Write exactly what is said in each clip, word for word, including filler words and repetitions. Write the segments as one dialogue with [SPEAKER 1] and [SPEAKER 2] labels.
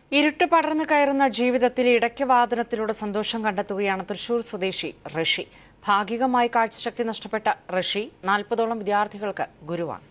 [SPEAKER 1] ഇരുട്ട് പടർന്നു കയറുന്ന ജീവിതത്തിൽ ഇടയ്ക്കവാദനത്തിലൂടെ സന്തോഷം കണ്ടെത്തുകയാണ് തൃശൂർ സ്വദേശി ഋഷി. ഭാഗികമായി കാഴ്ചശക്തി നഷ്ടപ്പെട്ട ഋഷി നാൽപ്പതോളം വിദ്യാർത്ഥികൾക്ക് ഗുരുവാണ്.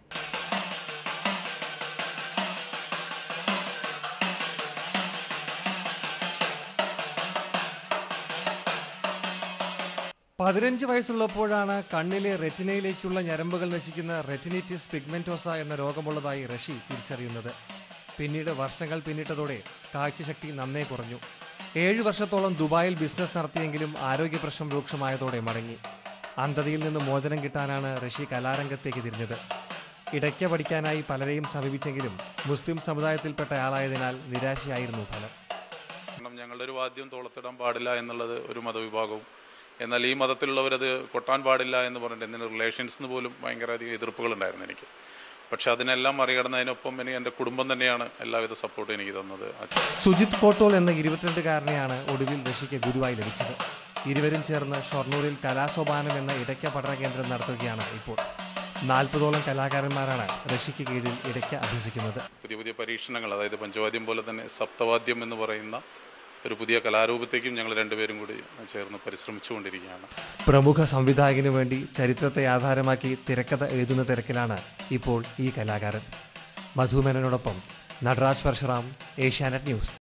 [SPEAKER 2] പതിനഞ്ച് വയസ്സുള്ളപ്പോഴാണ് കണ്ണിലെ റെറ്റിനയിലേക്കുള്ള ഞരമ്പുകൾ നശിക്കുന്ന റെറ്റിനിറ്റിസ് പിഗ്മെന്റോസ എന്ന രോഗമുള്ളതായി ഋഷി തിരിച്ചറിയുന്നത്. പിന്നീട് വർഷങ്ങൾ പിന്നിട്ടതോടെ കാഴ്ചശക്തി നന്നേ കുറഞ്ഞു. ഏഴു വർഷത്തോളം ദുബായിൽ ബിസിനസ് നടത്തിയെങ്കിലും ആരോഗ്യപ്രശ്നം രൂക്ഷമായതോടെ മടങ്ങി. അന്ധതയിൽ നിന്ന് മോചനം കിട്ടാനാണ് ഋഷി കലാരംഗത്തേക്ക് തിരിഞ്ഞത്. ഇടയ്ക്ക് പഠിക്കാനായി പലരെയും സമീപിച്ചെങ്കിലും മുസ്ലിം സമുദായത്തിൽപ്പെട്ട ആളായതിനാൽ നിരാശയായിരുന്നു ഫലം.
[SPEAKER 3] ഞങ്ങളുടെ ഒരു വാദ്യം തോളത്തിടാൻ പാടില്ല എന്നുള്ളത് ഒരു മതവിഭാഗവും, എന്നാൽ ഈ മതത്തിലുള്ളവരത് കൊട്ടാൻ പാടില്ല എന്ന് പറഞ്ഞിട്ട് എന്തിന് റിലേഷൻസിന് പോലും ഭയങ്കരധികം എതിർപ്പുകളുണ്ടായിരുന്നു എനിക്ക്. പക്ഷെ അതിനെല്ലാം മറികടന്നതിനൊപ്പം എനിക്ക് എൻ്റെ കുടുംബം തന്നെയാണ് എല്ലാവിധ സപ്പോർട്ടും എനിക്ക് തന്നത്.
[SPEAKER 2] സുജിത് കോട്ടോൾ എന്ന ഇരുപത്തിരണ്ടുകാരനെയാണ് ഒടുവിൽ ഋഷിക്ക് ഗുരുവായി ലഭിച്ചത്. ഇരുവരും ചേർന്ന് ഷൊർണൂരിൽ കലാസോപാനം എന്ന ഇടയ്ക്ക പഠന കേന്ദ്രം നടത്തുകയാണ് ഇപ്പോൾ. നാൽപ്പതോളം കലാകാരന്മാരാണ് ഋഷിക്ക് കീഴിൽ ഇടയ്ക്ക അഭ്യസിക്കുന്നത്.
[SPEAKER 3] പുതിയ പുതിയ പരീക്ഷണങ്ങൾ, അതായത് പഞ്ചവാദ്യം പോലെ തന്നെ സപ്തവാദ്യം എന്ന് പറയുന്ന ഒരു പുതിയ കലാരൂപത്തേക്കും ഞങ്ങൾ രണ്ടുപേരും കൂടി ചേർന്ന് പരിശ്രമിച്ചുകൊണ്ടിരിക്കുകയാണ്.
[SPEAKER 2] പ്രമുഖ സംവിധായകന് വേണ്ടി ചരിത്രത്തെ ആധാരമാക്കി തിരക്കഥ എഴുതുന്ന തിരക്കിലാണ് ഇപ്പോൾ ഈ കലാകാരൻ. മധുമേനോടൊപ്പം നടരാജ് പരശുറാം, ഏഷ്യാനെറ്റ് ന്യൂസ്.